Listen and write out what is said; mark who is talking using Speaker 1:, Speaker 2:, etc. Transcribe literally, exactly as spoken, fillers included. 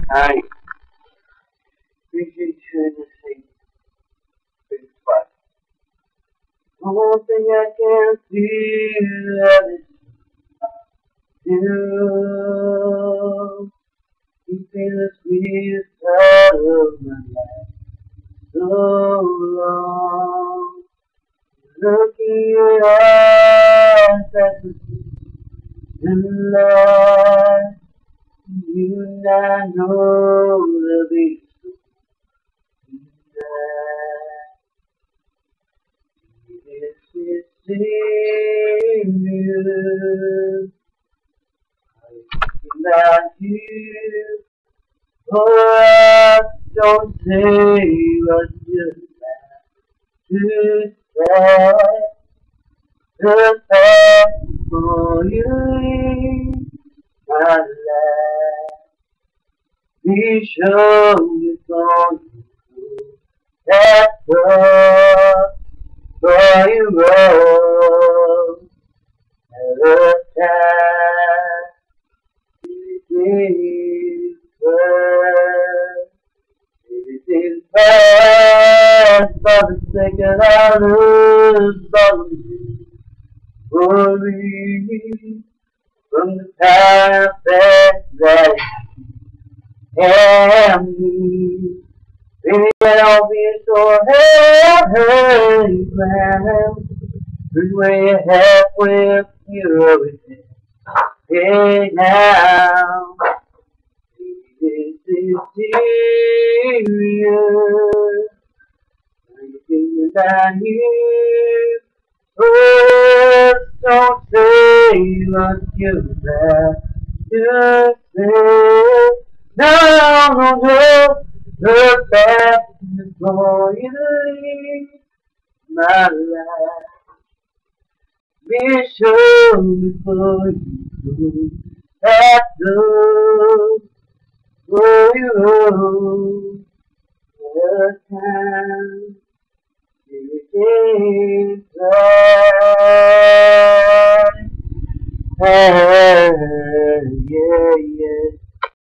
Speaker 1: I appreciate you in the same big spot. One thing I can feel that is you. Keeping the sweetest part of my life so long. Looking in your eyes, that's the in life. You and I know the beat tonight. This is you. Thinking about you. Oh, don't say what you have to say. The fact for you leave my life. Be sure you're going through that door for you roll at a time. Everything's fine. Everything's fine for the sake of our love, for me from the path that I am. Baby, I'll be so happy, man. Cause when you're halfway up, you're everything. Hey now, this is serious. Everything about you. Oh, don't say what you're about to say. No, no, no, look back before you leave my life. Be sure before you go that door for you roll the time. Everything's right. Hey, yeah, yeah.